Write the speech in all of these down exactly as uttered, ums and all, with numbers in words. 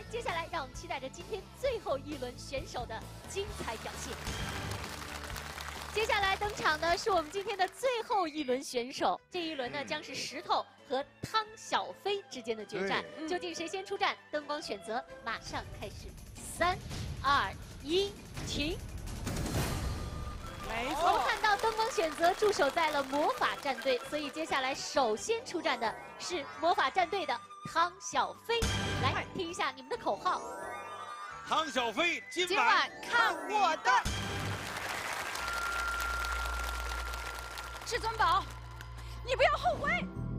接下来让我们期待着今天最后一轮选手的精彩表现。接下来登场的是我们今天的最后一轮选手，这一轮呢将是石头和汤小飞之间的决战，究竟谁先出战？灯光选择马上开始，三、二、一，停。 没错，我们看到灯光选择驻守在了魔法战队，所以接下来首先出战的是魔法战队的汤小飞。来听一下你们的口号： 汤小飞，今晚今晚看我的。至尊宝，你不要后悔。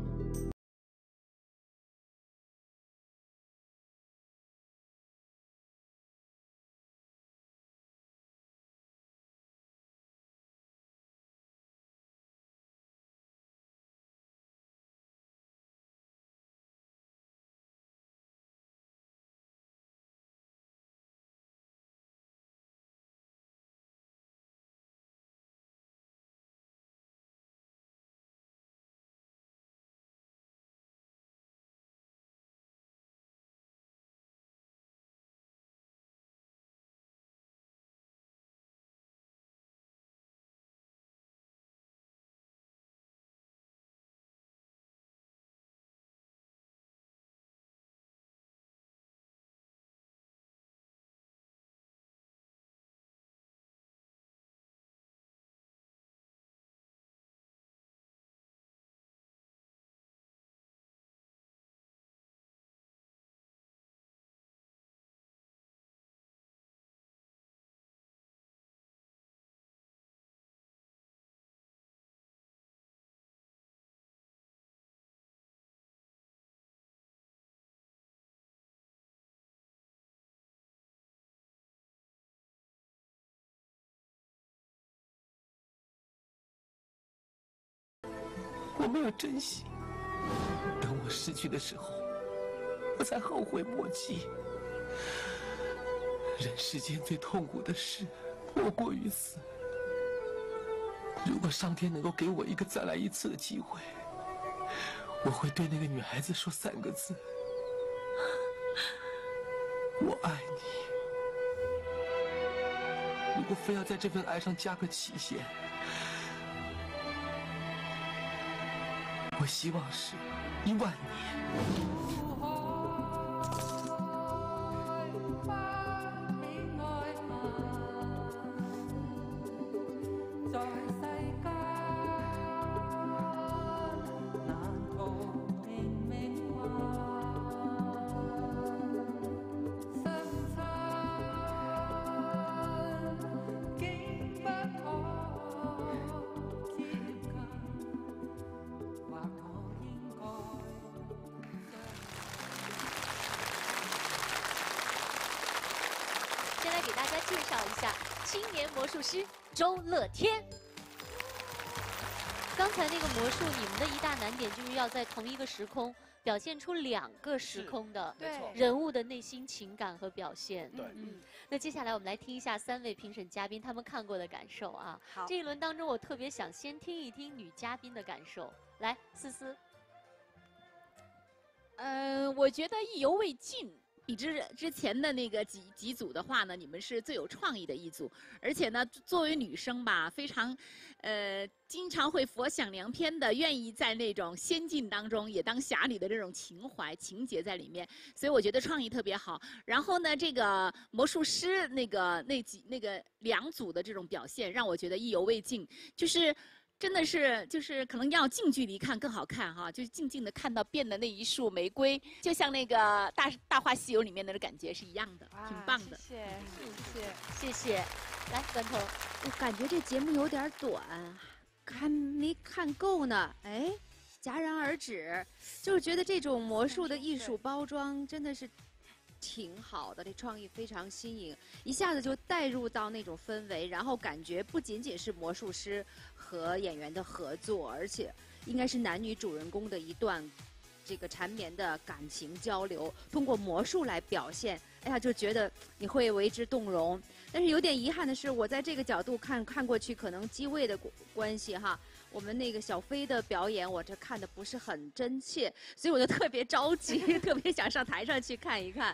我没有珍惜，等我失去的时候，我才后悔莫及。人世间最痛苦的事，莫过于此。如果上天能够给我一个再来一次的机会，我会对那个女孩子说三个字：我爱你。如果非要在这份爱上加个期限， 我希望是一万年。 先来给大家介绍一下青年魔术师周乐天。刚才那个魔术，你们的一大难点就是要在同一个时空表现出两个时空的人物的内心情感和表现。 对， 嗯。那接下来我们来听一下三位评审嘉宾他们看过的感受啊。 好， 这一轮当中，我特别想先听一听女嘉宾的感受。来，思思。 嗯、呃，我觉得意犹未尽。 比之之前的那个几几组的话呢，你们是最有创意的一组，而且呢，作为女生吧，非常，呃，经常会佛想良偏的，愿意在那种仙境当中也当侠女的这种情怀情节在里面，所以我觉得创意特别好。然后呢，这个魔术师那个那几那个两组的这种表现，让我觉得意犹未尽，就是。 真的是，就是可能要近距离看更好看哈，就是静静的看到变的那一束玫瑰，就像那个大《大话西游》里面的感觉是一样的，挺棒的。 谢谢，谢谢， 谢谢。来，关头， 我感觉这节目有点短，还没看够呢。哎，戛然而止，就是觉得这种魔术的艺术包装真的是。 挺好的，这创意非常新颖，一下子就带入到那种氛围，然后感觉不仅仅是魔术师和演员的合作，而且应该是男女主人公的一段这个缠绵的感情交流，通过魔术来表现，哎呀，就觉得你会为之动容。但是有点遗憾的是，我在这个角度看看过去，可能机位的关系哈。 我们那个小飞的表演，我这看的不是很真切，所以我就特别着急，特别想上台上去看一看。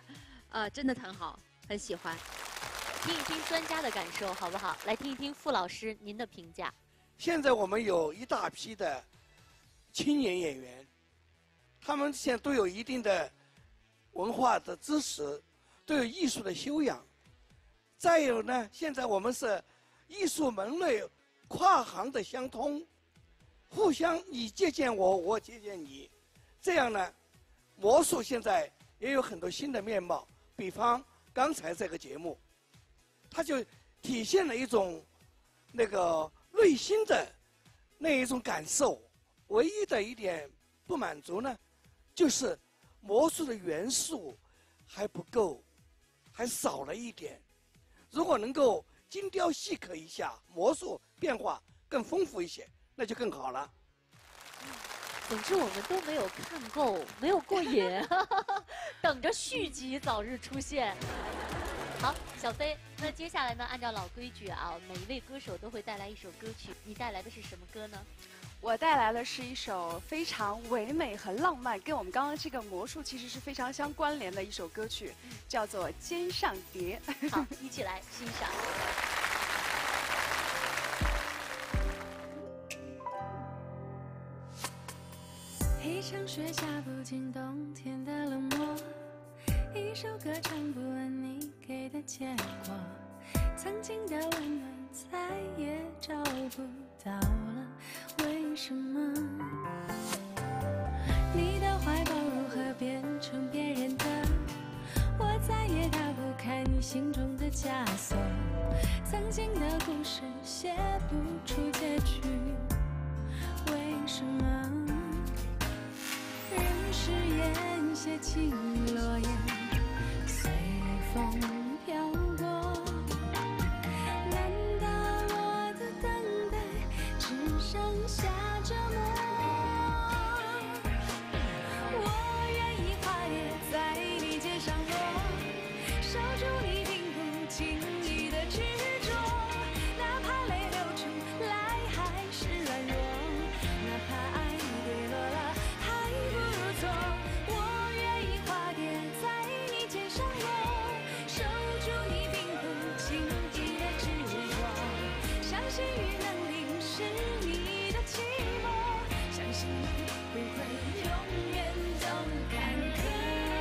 呃，真的很好，很喜欢。 听一听专家的感受好不好？来听一听傅老师您的评价。 现在我们有一大批的青年演员，他们现在都有一定的文化的知识，都有艺术的修养。再有呢，现在我们是艺术门类跨行的相通，互相你借鉴我，我借鉴你，这样呢，魔术现在也有很多新的面貌。比方刚才这个节目，它就体现了一种那个内心的那一种感受。唯一的一点不满足呢，就是魔术的元素还不够，还少了一点。如果能够精雕细刻一下，魔术变化更丰富一些，那就更好了。 总之我们都没有看够，没有过瘾，等着续集早日出现。好，小飞，那接下来呢？按照老规矩啊，每一位歌手都会带来一首歌曲。你带来的是什么歌呢？ 我带来的是一首非常唯美和浪漫，跟我们刚刚这个魔术其实是非常相关联的一首歌曲，叫做《肩上蝶》。 好，一起来欣赏。 一场雪下不尽冬天的冷漠，一首歌唱不完你给的结果，曾经的温暖再也找不到了，为什么？你的怀抱如何变成别人的？我再也打不开你心中的枷锁，曾经的故事写不出结局，为什么？人誓言写进落叶，随风飘过。难道我的等待只剩下折磨？我愿意化蝶在你肩上落，守住你并不经意的执着，哪怕泪流出来还是软弱，哪怕爱跌落了还不如错。我愿意化蝶在你肩上落，守住你并不经意的执着，相信雨能淋湿你的寂寞，相信你不会永远都坎坷。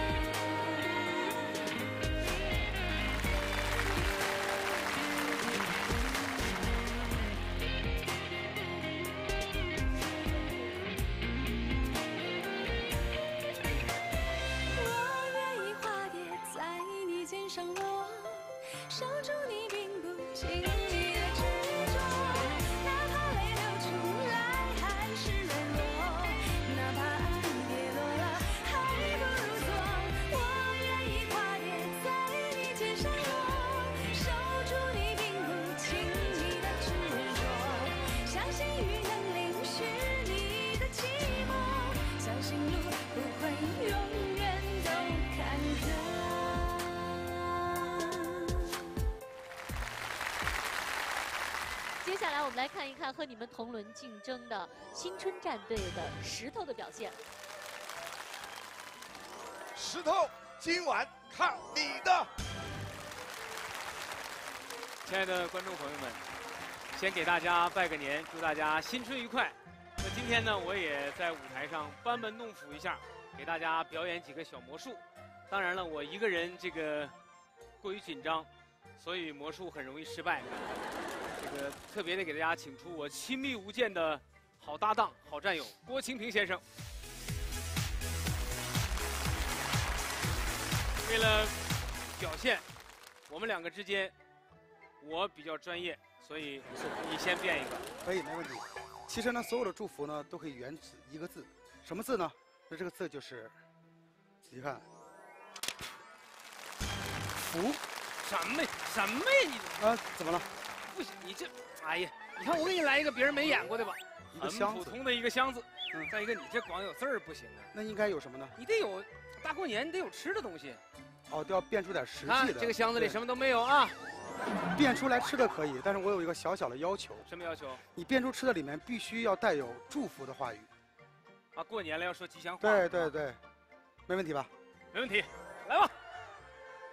我愿意化蝶在你肩上落，守住你并不经意的执着，哪怕泪流出来还是软弱，哪怕爱跌落了还不如错。我愿意化蝶在你肩上落，守住你并不经意的执着，相信雨能淋湿你的寂寞，相信路不会永远都坎坷。 接下来我们来看一看和你们同轮竞争的新春战队的石头的表现。 石头，今晚看你的。 亲爱的观众朋友们，先给大家拜个年，祝大家新春愉快。那今天呢，我也在舞台上班门弄斧一下，给大家表演几个小魔术。当然了，我一个人这个过于紧张，所以魔术很容易失败。这个特别的给大家请出我亲密无间的好搭档、好战友郭清平先生。为了表现我们两个之间，我比较专业，所以你先变一个。 可以，没问题。其实呢，所有的祝福呢，都可以源自一个字，什么字呢？那这个字就是，仔细看，福。 什么什么呀你？ 啊，怎么了？ 不行，你这，哎呀，你看我给你来一个别人没演过的吧，很一个箱子普通的一个箱子。 嗯， 再一个你这光有字儿不行啊。 那应该有什么呢？ 你得有，大过年你得有吃的东西。 哦，都要变出点实啊际的。 这个箱子里对什么都没有啊。 变出来吃的可以，但是我有一个小小的要求。 什么要求？ 你变出吃的里面必须要带有祝福的话语。 啊，过年了要说吉祥话。 对对对，没问题吧？ 没问题，来吧。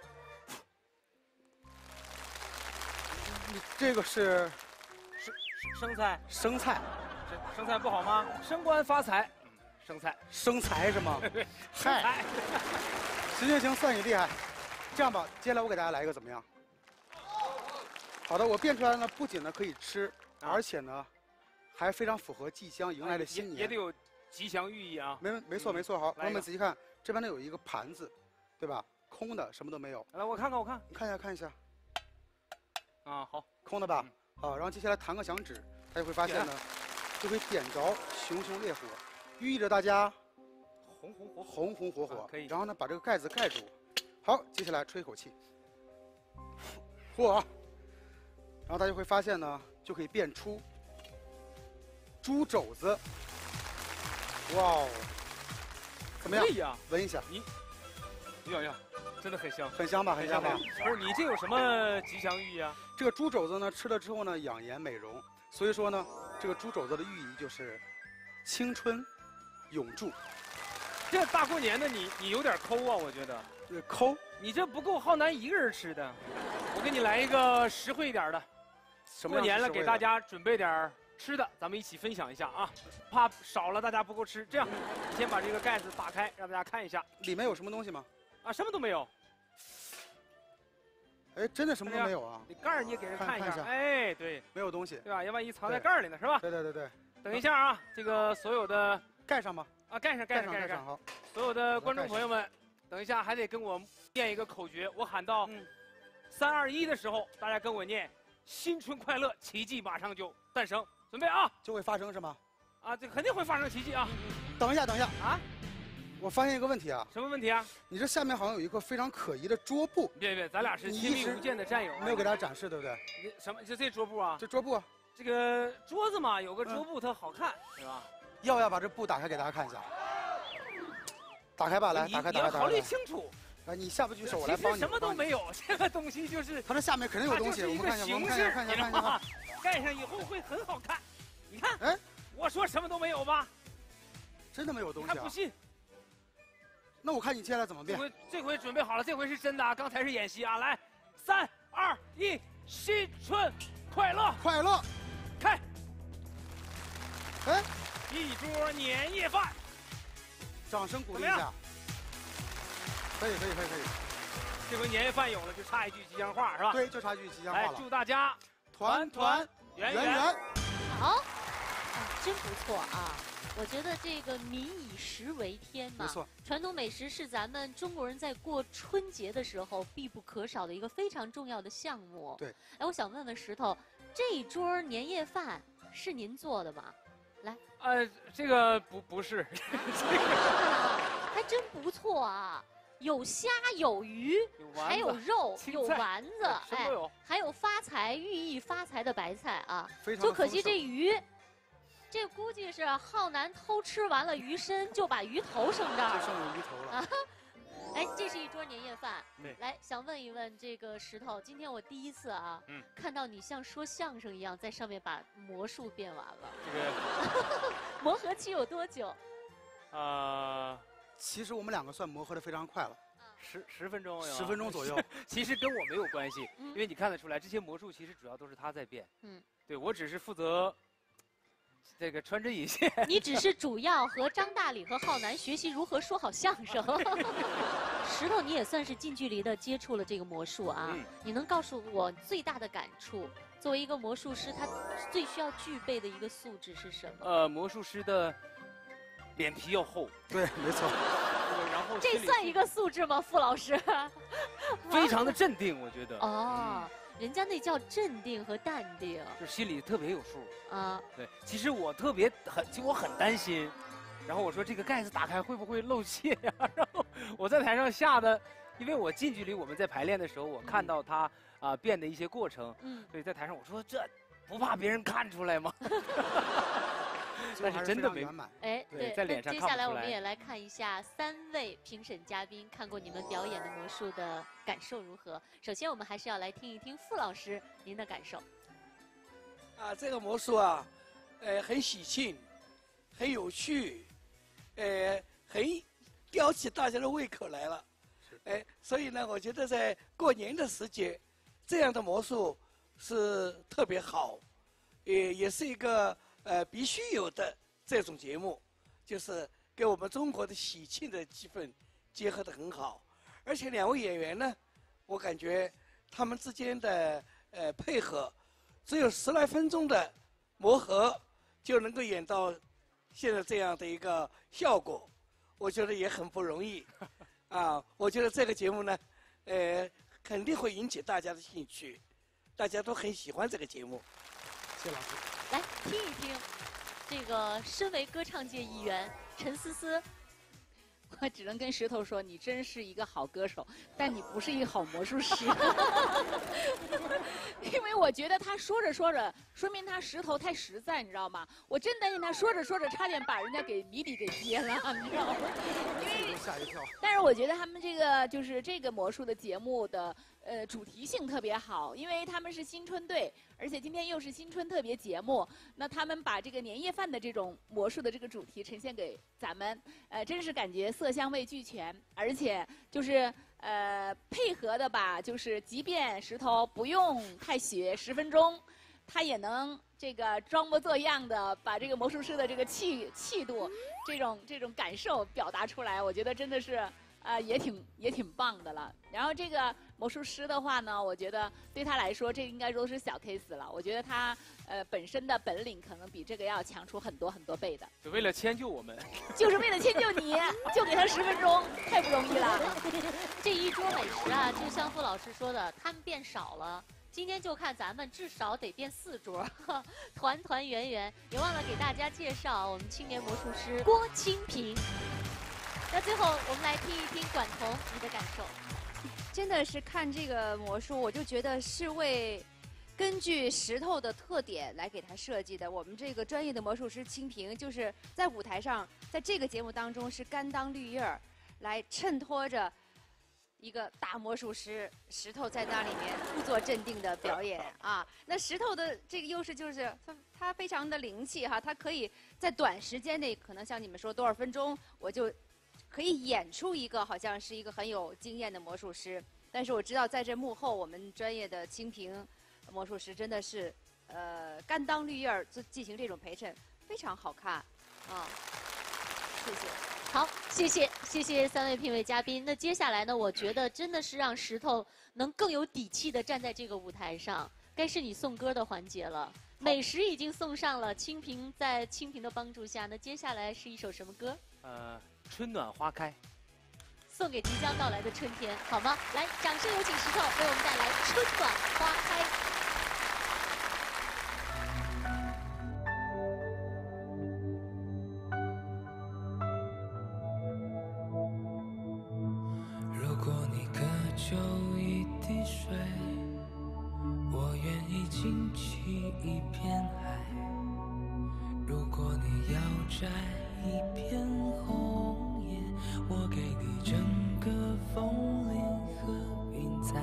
你这个是生生菜， 生菜， 生生菜不好吗？升官发财，嗯，生菜， 生财是吗？嗨，行行行，算你厉害。这样吧，接下来我给大家来一个怎么样？好的，我变出来呢，不仅呢可以吃， 啊、 而且呢，还非常符合即将迎来的新年， 也也得有吉祥寓意啊。 没没错没错，好，朋友来一个们仔细看，这边呢有一个盘子，对吧？空的，什么都没有。 来，我看看，我看， 你看一下看一下。 啊，好， 空的吧？好，然后接下来弹个响指，大家会发现呢，就会点着熊熊烈火，寓意着大家红红火火， 红红火火。 啊可以。 然后呢，把这个盖子盖住。好，接下来吹一口气，嚯！然后大家会发现呢，就可以变出猪肘子。哇哦，怎么样？ 可以呀， 闻一下。 你，呀呀，真的很香， 很香吧？很香吧？ 不是，你这有什么吉祥寓意啊？ 这个猪肘子呢，吃了之后呢，养颜美容，所以说呢，这个猪肘子的寓意就是青春永驻。 这大过年的你，你有点抠啊，我觉得。 对，抠。 你这不够浩南一个人吃的，我给你来一个实惠一点的。过年了，给大家准备点吃的，咱们一起分享一下啊！怕少了大家不够吃，这样，你先把这个盖子打开，让大家看一下， 里面有什么东西吗？ 啊，什么都没有。 哎，真的什么都没有啊！ 你盖儿你也给人看一下， 看一下哎，对， 没有东西， 对吧？要万一藏在盖儿里呢，是吧？ 对对对对。 等一下啊，这个所有的盖上吧。 啊，盖上，盖上，盖上。好，所有的观众朋友们，等一下还得跟我念一个口诀，我喊到三二一的时候，大家跟我念。新春快乐，奇迹马上就诞生，准备啊！ 就会发生是吗？ 啊，这肯定会发生奇迹啊！ 等一下，等一下啊！ 我发现一个问题啊！ 什么问题啊？ 你这下面好像有一个非常可疑的桌布。 别别，咱俩是亲密无间的战友， 没有给大家展示，对不对？ 你什么？就这桌布啊？ 这桌布啊？ 这个桌子嘛，有个桌布它好看，对吧？ 要不要把这布打开给大家看一下？打开吧，来，打开，打开，打开。 考虑清楚。 来，你下不去手，我来帮你。 什么都没有，这个东西就是。 它这下面肯定有东西，我们看一下，我们看一下，看一下，看一下。 盖上以后会很好看，你看。 哎， 我说什么都没有吧？ 真的没有东西啊？ 还不信？ 那我看你接下来怎么变？ 这回这回准备好了，这回是真的啊！刚才是演习啊！来，三二一，新春快乐！ 快乐！ 开！ 哎， 一桌年夜饭， 掌声鼓励一下。可以可以可以可以， 这回年夜饭有了，就差一句吉祥话是吧？ 对，就差一句吉祥话了。 来，祝大家团团圆圆。 好，真不错啊！我觉得这个民以食为天嘛， 没错， 传统美食是咱们中国人在过春节的时候必不可少的一个非常重要的项目。 对， 哎，我想问问石头，这一桌年夜饭是您做的吗？来， 呃，这个不不是， 还真不错啊。有虾有鱼，还有肉，有丸子， 哎， 还有发财寓意发财的白菜啊。 非常就可惜这鱼，这估计是浩南偷吃完了鱼身，就把鱼头剩这儿了。 就剩了鱼头了。啊， 哎，这是一桌年夜饭。 对， 来想问一问这个石头，今天我第一次啊， 嗯， 看到你像说相声一样在上面把魔术变完了。 这个磨合期有多久？ 啊。 其实我们两个算磨合的非常快了， 十十分钟， 十分钟左右。 其实跟我没有关系，因为你看得出来，这些魔术其实主要都是他在变。嗯，对我只是负责这个穿针引线。 你只是主要和张大礼和浩南学习如何说好相声。石头，你也算是近距离的接触了这个魔术啊，嗯、你能告诉我最大的感触？作为一个魔术师，他最需要具备的一个素质是什么？ 呃，魔术师的。脸皮要厚， 对，没错。 然后这算一个素质吗，傅老师？ 非常的镇定，我觉得。 哦，嗯、人家那叫镇定和淡定， 就心里特别有数啊。 对，其实我特别很，其实我很担心。然后我说这个盖子打开会不会漏气呀、啊？然后我在台上吓得，因为我近距离我们在排练的时候，我看到他啊、呃、变的一些过程，嗯，所以在台上我说这不怕别人看出来吗？但是真的没满， 哎，对， 在脸上看不出来。 接下来我们也来看一下三位评审嘉宾看过你们表演的魔术的感受如何。首先，我们还是要来听一听傅老师您的感受。 啊，这个魔术啊，呃，很喜庆，很有趣，呃，很吊起大家的胃口来了。哎，所以呢，我觉得在过年的时节，这样的魔术是特别好，也也是一个呃必须有的这种节目，就是给我们中国的喜庆的气氛结合得很好。而且两位演员呢，我感觉他们之间的呃配合，只有十来分钟的磨合，就能够演到现在这样的一个效果，我觉得也很不容易。啊，我觉得这个节目呢，呃，肯定会引起大家的兴趣，大家都很喜欢这个节目。 谢老师。 来听一听，这个身为歌唱界一员陈思思。 我只能跟石头说，你真是一个好歌手，但你不是一个好魔术师。因为我觉得他说着说着，说明他石头太实在，你知道吗？我真担心他说着说着，差点把人家给谜底给揭了，你知道吗？因为吓一跳。 但是我觉得他们这个就是这个魔术的节目的呃主题性特别好，因为他们是新春队，而且今天又是新春特别节目，那他们把这个年夜饭的这种魔术的这个主题呈现给咱们，呃，真是感觉色香味俱全，而且就是呃配合的吧，就是即便石头不用太学十分钟，他也能这个装模作样的把这个魔术师的这个气气度，这种这种感受表达出来，我觉得真的是。啊、呃，也挺也挺棒的了。然后这个魔术师的话呢，我觉得对他来说，这应该都是小 case 了。我觉得他呃本身的本领可能比这个要强出很多很多倍的。 就为了迁就我们， 就是为了迁就你，就给他十分钟，太不容易了。 这一桌美食啊，就像傅老师说的，他们变少了。今天就看咱们至少得变四桌，团团圆圆。也忘了给大家介绍我们青年魔术师郭清平。那最后我们来听一听管彤你的感受。 真的是看这个魔术，我就觉得是为根据石头的特点来给他设计的。我们这个专业的魔术师清平，就是在舞台上，在这个节目当中是甘当绿叶儿，来衬托着一个大魔术师石头在那里面故作镇定的表演啊。那石头的这个优势就是他他非常的灵气哈，他可以在短时间内，可能像你们说多少分钟，我就可以演出一个好像是一个很有经验的魔术师。但是我知道在这幕后，我们专业的清平魔术师真的是呃甘当绿叶儿进行这种陪衬，非常好看啊。谢谢。 好，谢谢谢谢三位评委嘉宾。那接下来呢，我觉得真的是让石头能更有底气地站在这个舞台上，该是你送歌的环节了。美食已经送上了，清平在清平的帮助下，那接下来是一首什么歌？ 呃，春暖花开， 送给即将到来的春天，好吗？来，掌声有请石头为我们带来《春暖花开》。 如果你渴求一滴水，我愿意倾起一片海。如果你要摘一片红叶，我给你整个枫林和云彩。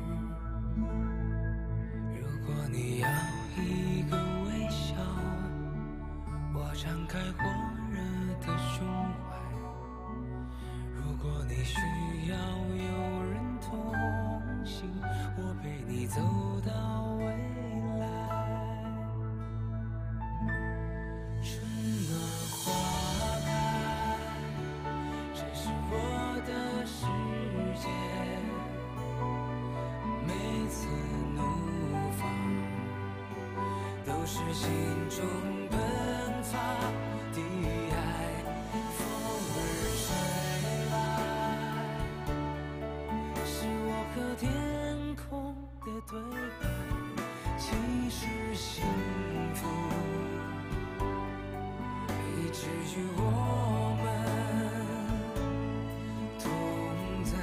如果你要一个微笑，我敞开火热的胸怀。如果你需要有人同行，我陪你走到未来。春暖花开，这是我的世界。每次怒放，都是心中奔发的爱。风儿吹来，是我和天空的对白。其实幸福以至于我们同在。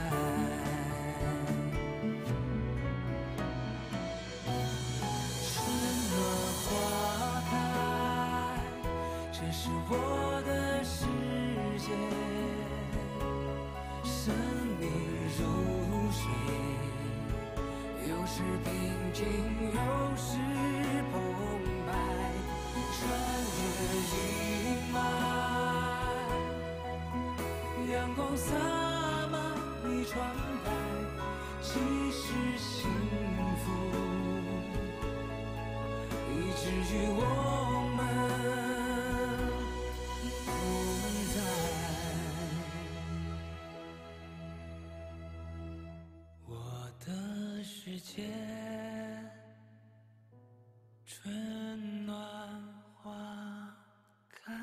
春暖花开，这是我的世界。生命如水，有时平静，有时澎湃。穿越阴霾，阳光洒满你窗台。其实幸福许我们不在。我的世界，春暖花开。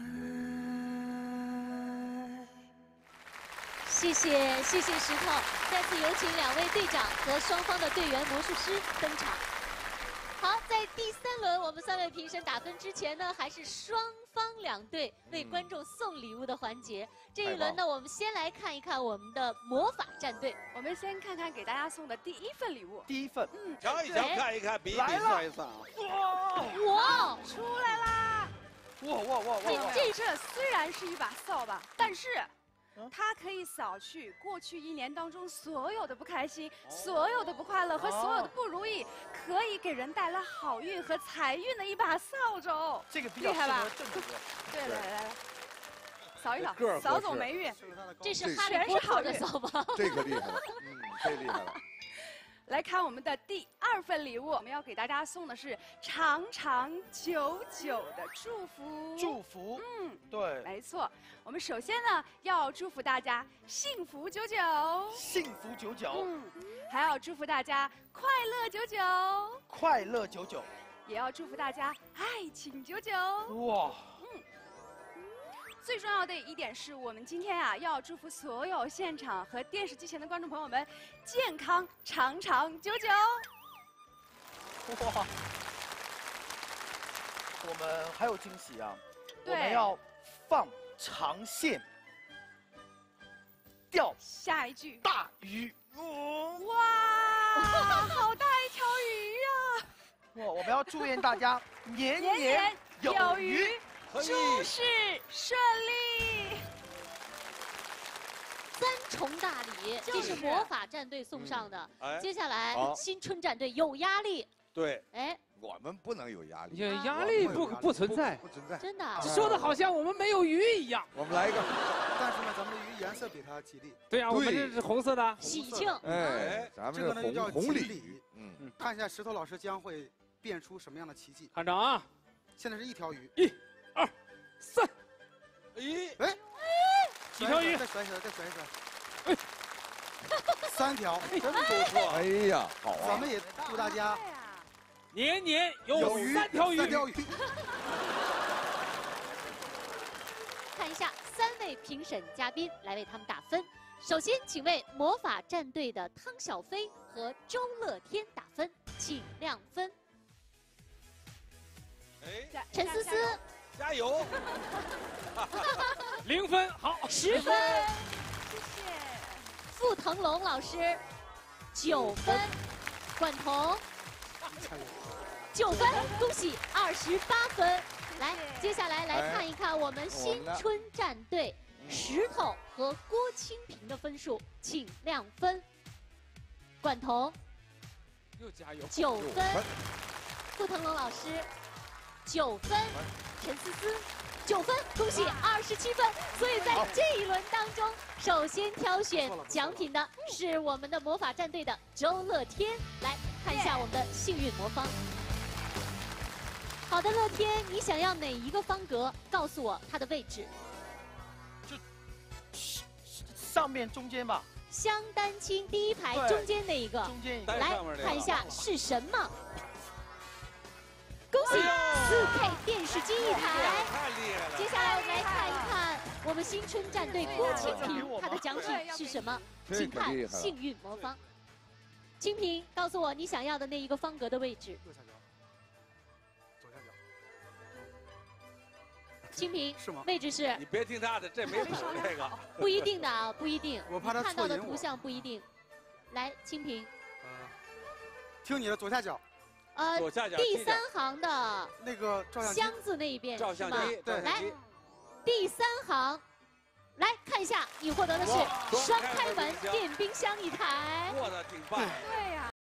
谢谢谢谢石头，再次有请两位队长和双方的队员魔术师登场。好，在第三轮我们三位评审打分之前呢，还是双方两队为观众送礼物的环节。这一轮呢，我们先来看一看我们的魔法战队。 我们先看看给大家送的第一份礼物。 第一份， 嗯， 瞧一瞧，看一看，比一比， 来了算一算啊。 哇， 出来啦！ 哇哇哇哇！ 这这虽然是一把扫把，但是。它可以扫去过去一年当中所有的不开心、所有的不快乐和所有的不如意，可以给人带来好运和财运的一把扫帚。 这个比较适合正主。 对，来来来，扫一扫， 个扫走霉运。 这是哈利波特的扫把。 这个厉害了，嗯，这厉害了。 来看我们的第二份礼物，我们要给大家送的是长长久久的祝福。 祝福， 嗯， 对， 没错。我们首先呢要祝福大家幸福久久， 幸福久久， 嗯，还要祝福大家快乐久久， 快乐久久， 也要祝福大家爱情久久。 哇， 嗯。最重要的一点是我们今天啊，要祝福所有现场和电视机前的观众朋友们健康长长久久。 哇，我们还有惊喜啊！ 对， 我们要放长线钓下一句大鱼。 哇，好大一条鱼呀！ 哇，我们要祝愿大家年年年有有余。 余。 诸事顺利， 三重大礼，这是魔法战队送上的。 嗯哎接下来好新春战队有压力。 对， 哎， 我们不能有压力。 有压力不不存在， 不存在。 真的啊， 说的好像我们没有鱼一样。 我们来一个， 但是呢，咱们的鱼颜色比它吉利。 对啊，我们这是红色的。 喜庆。 哎，咱们这个呢就叫红红鲤锦鱼。嗯， 看一下石头老师将会变出什么样的奇迹。 看着啊， 现在是一条鱼。 一、二、三。 咦， 哎， 几条鱼？ 再甩起来，再甩起来。三条， 真不错。哎呀，好啊！ 咱们也祝大家年年有鱼三条鱼。 三条鱼。 看一下三位评审嘉宾来为他们打分。首先，请为魔法战队的汤小飞和周乐天打分，请亮分。 哎， 陈思思， 加油！ 零分，好， 十分。 谢谢。 傅腾龙老师，九分。管彤，九分，恭喜二十八分。来，接下来来看一看我们新春战队石头和郭清平的分数，请亮分。管彤， 又加油， 九分。傅腾龙老师，九分。陈思思，九分，恭喜二十七分。所以在这一轮当中，首先挑选奖品的是我们的魔法战队的周乐天。来看一下我们的幸运魔方。好的，乐天，你想要哪一个方格？告诉我它的位置。 就上面中间吧。 香丹青第一排中间那一个。 中间一个。 来看一下是什么。恭喜四 K 电视机一台。 太厉害了！ 接下来我们来看一看我们新春战队郭清平，他的奖品是什么？请看幸运魔方。清平，告诉我你想要的那一个方格的位置。 右下角，左下角。 清平是吗？ 位置是？ 你别听他的，这没谱这个。 不一定的啊，不一定。 我怕他看到的错赢我图像不一定。来，清平。 呃，听你的，左下角。 呃， 左下角第三行的那个照相机箱子那一边照相是吗？ 机，对， 来，第三行，来看一下，你获得的是双开门电冰箱一台。 做的挺棒。 对呀。